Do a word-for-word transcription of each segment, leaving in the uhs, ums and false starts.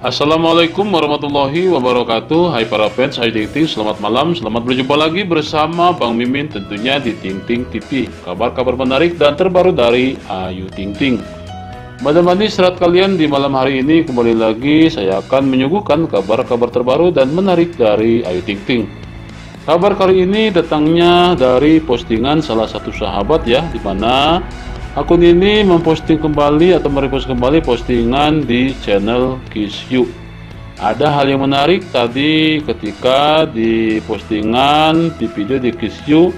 Assalamualaikum warahmatullahi wabarakatuh. Hai para fans Ayu Ting Ting, selamat malam. Selamat berjumpa lagi bersama Bang Mimin tentunya di Ting Ting T V. Kabar-kabar menarik dan terbaru dari Ayu Ting Ting. Menemani istirahat kalian di malam hari ini, kembali lagi saya akan menyuguhkan kabar-kabar terbaru dan menarik dari Ayu Ting Ting. Kabar kali ini datangnya dari postingan salah satu sahabat ya, di mana akun ini memposting kembali atau merepost kembali postingan di channel Kisyu. Ada hal yang menarik tadi ketika di postingan di video di Kisyu,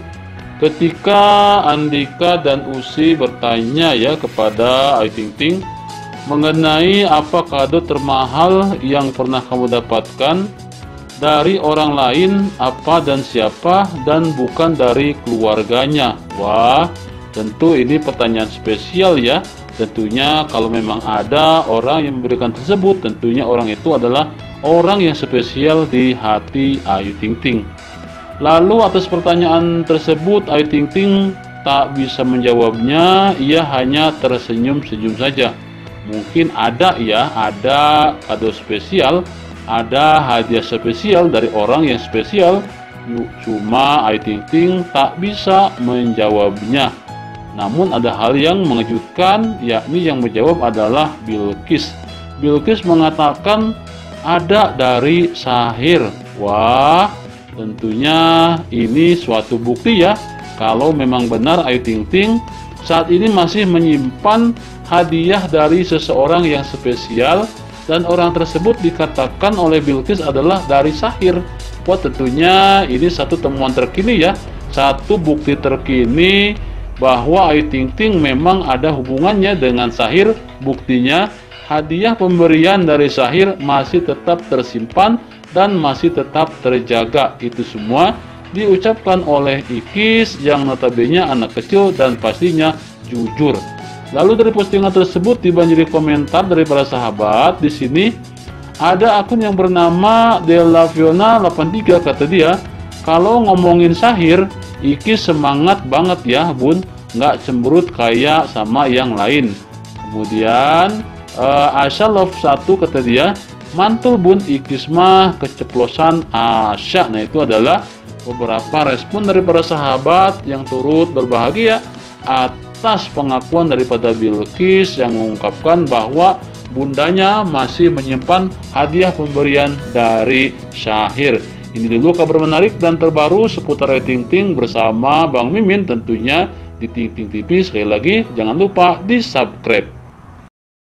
ketika Andika dan Usi bertanya ya kepada Ayu Ting Ting mengenai apa kado termahal yang pernah kamu dapatkan dari orang lain, apa dan siapa, dan bukan dari keluarganya. Wah, tentu ini pertanyaan spesial ya. Tentunya kalau memang ada orang yang memberikan tersebut, tentunya orang itu adalah orang yang spesial di hati Ayu Ting Ting. Lalu atas pertanyaan tersebut Ayu Ting Ting tak bisa menjawabnya. Ia hanya tersenyum-senyum saja. Mungkin ada ya, ada kado spesial, ada hadiah spesial dari orang yang spesial. Cuma Ayu Ting Ting tak bisa menjawabnya. Namun ada hal yang mengejutkan, yakni yang menjawab adalah Bilqis. Bilqis mengatakan ada dari Sahir. Wah, tentunya ini suatu bukti ya, kalau memang benar Ayu Ting Ting saat ini masih menyimpan hadiah dari seseorang yang spesial, dan orang tersebut dikatakan oleh Bilqis adalah dari Sahir. Wah, tentunya ini satu temuan terkini ya, satu bukti terkini bahwa Ayu Ting Ting memang ada hubungannya dengan Sahir. Buktinya hadiah pemberian dari Sahir masih tetap tersimpan dan masih tetap terjaga. Itu semua diucapkan oleh Ikis yang notabene anak kecil dan pastinya jujur. Lalu dari postingan tersebut dibanjiri komentar dari para sahabat. Di sini ada akun yang bernama Delaviona delapan tiga, kata dia, kalau ngomongin Sahir, Ikis semangat banget ya bun, nggak cemberut kayak sama yang lain. Kemudian uh, Asya Love satu, kata dia, mantul bun, Ikis mah keceplosan Asya. Nah, itu adalah beberapa respon dari para sahabat yang turut berbahagia atas pengakuan daripada Bilqis yang mengungkapkan bahwa bundanya masih menyimpan hadiah pemberian dari Sahir. Ini dulu kabar menarik dan terbaru seputar Ayu Ting Ting bersama Bang Mimin tentunya di Ting Ting T V. Sekali lagi jangan lupa di subscribe.